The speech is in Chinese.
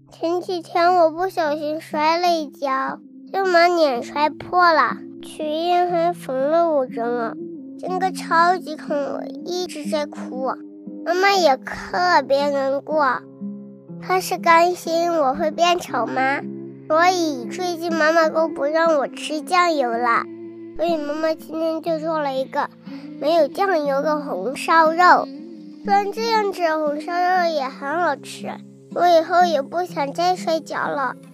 前几天我不小心摔了一跤，就把脸摔破了，去医院还缝了5针了，真的超级疼，我一直在哭。妈妈也特别难过，她是担心我会变丑吗？所以最近妈妈都不让我吃酱油了，所以妈妈今天就做了一个没有酱油的红烧肉。虽然这样子红烧肉也很好吃，我以后也不想再摔跤了。